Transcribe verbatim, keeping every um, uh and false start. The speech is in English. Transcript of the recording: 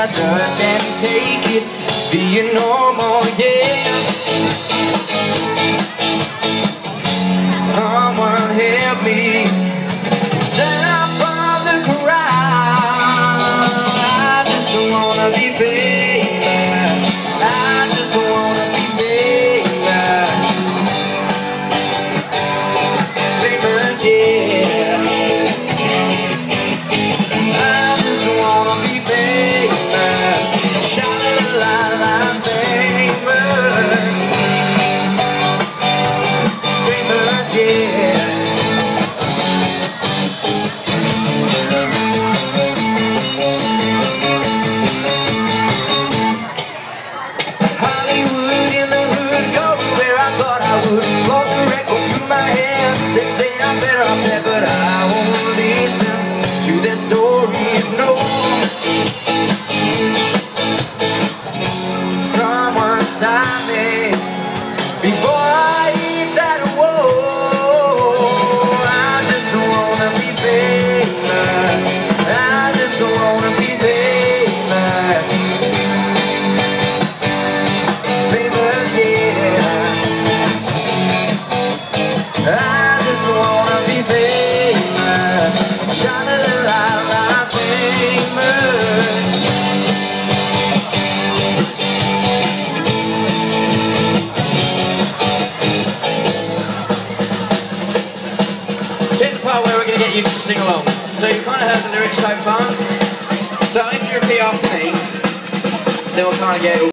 I just can't take it being normal, yeah. Someone help me stand up from the crowd. I just wanna be famous. I just wanna be famous. Famous, yeah. I just wanna be famous. Sha-la-la-la, I'm famous. Famous, yeah. Float the record to my head. They say I'm better off there, but I won't listen to their stories, no. Someone stop me before I hit that wall. I just wanna be famous. I just wanna be famous. Famous, yeah. I just wanna be famous. Sha-la-la-la, famous. Here's the part where we're going to get you to sing along. So you've kind of heard the lyrics so far. So if you repeat after me, then we'll kind of get